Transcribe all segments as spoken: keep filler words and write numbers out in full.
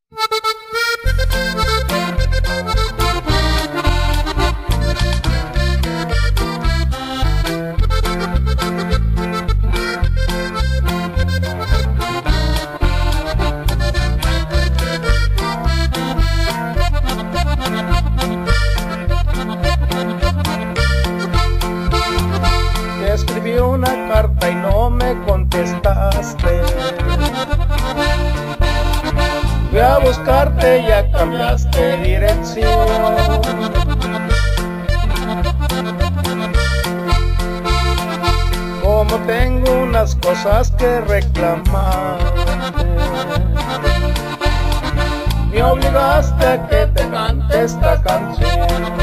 Te escribí una carta y no me contestaste. Fui a buscarte y ya cambiaste dirección. Como tengo unas cosas que reclamarte, me obligaste a que te cante esta canción.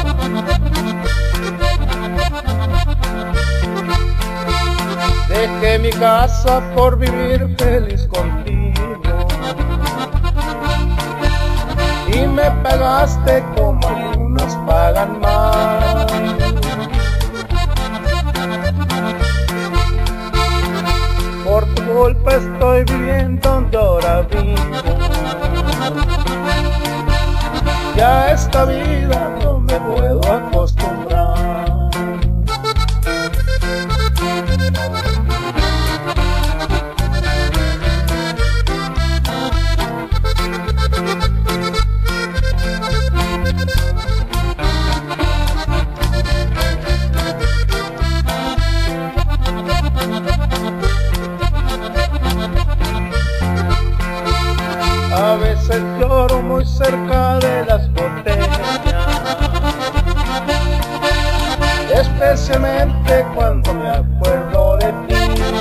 Dejé mi casa por vivir feliz contigo y me pagaste como algunos pagan más. Por tu culpa estoy viviendo donde ahora vivo. Ya a esta vida no me puedo acostumbrar. A veces lloro muy cerca de las botellas, especialmente cuando me acuerdo de ti.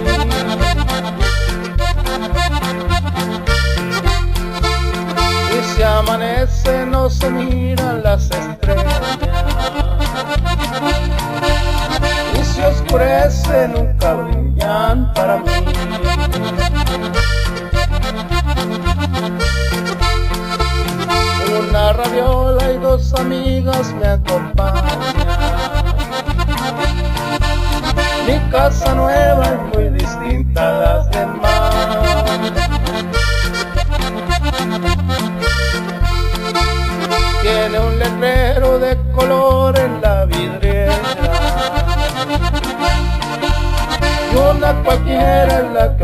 Y si amanece no se miran las estrellas, y si oscurece nunca brillan para mí. Una rabiola y dos amigas me acompañan. Mi casa nueva es muy distinta a las demás. Tiene un letrero de color en la vidriera y una cualquiera en la